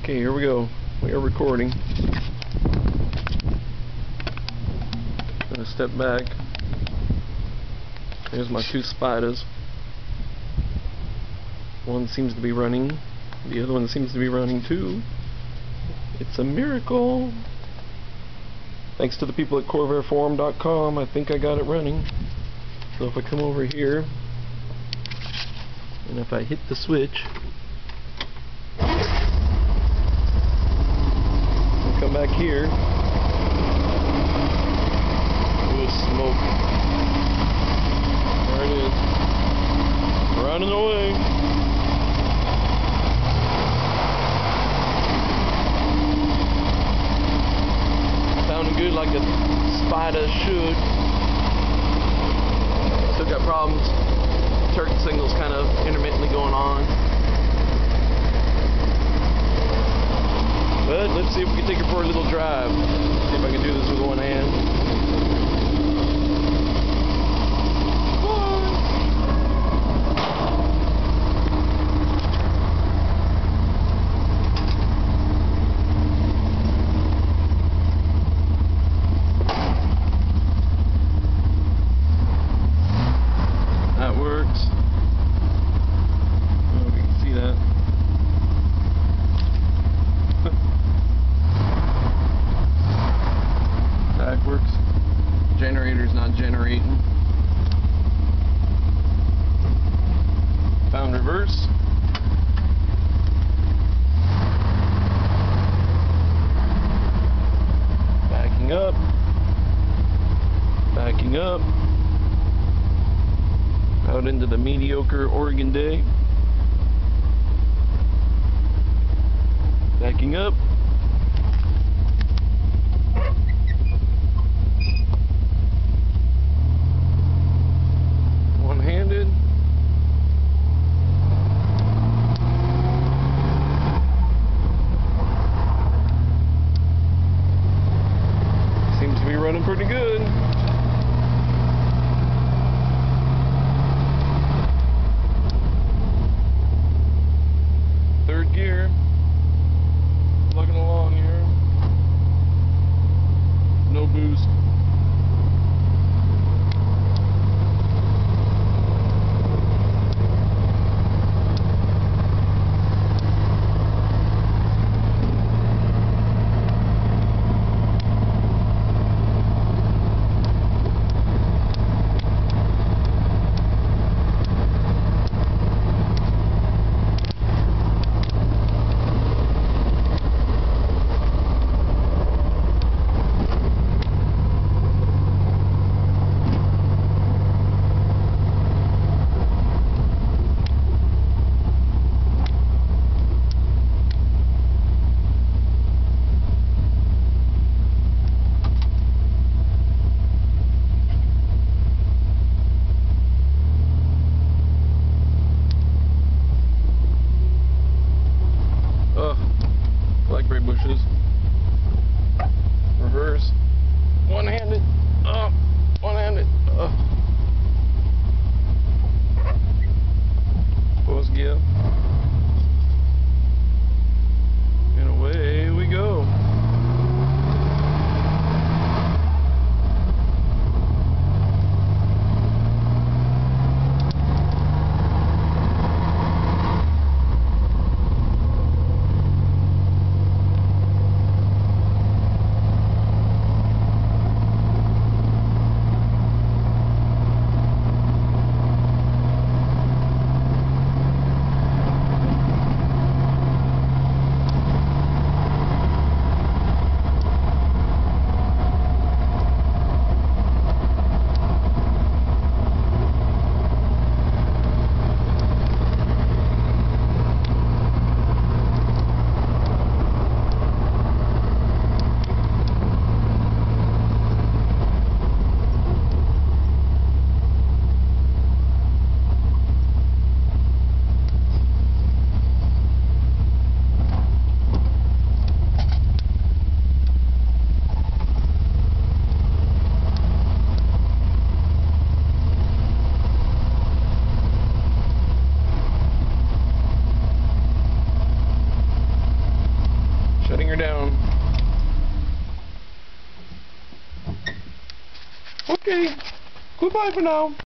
Okay, here we go. We are recording. Gonna step back. There's my two spiders. One seems to be running. The other one seems to be running too. It's a miracle. Thanks to the people at corvair.crazy, I think I got it running. So if I come over here, and if I hit the switch, and come back here, ooh, smoke. There it is. Running away. Sounding good like a spider should. Still got problems. Turret signal's kind of intermittently going on. But let's see if we can take her for a little drive. See if I can do this with one hand. Works. Generator's not generating. Found reverse. Backing up. Backing up. Out into the mediocre Oregon day. Backing up. One-handed. Seems to be running pretty good. Third gear. Plugging along here. No boost. Blackberry bushes. Reverse. One-handed. One-handed. Post gear. And away we go. Shutting her down. Okay. Goodbye for now.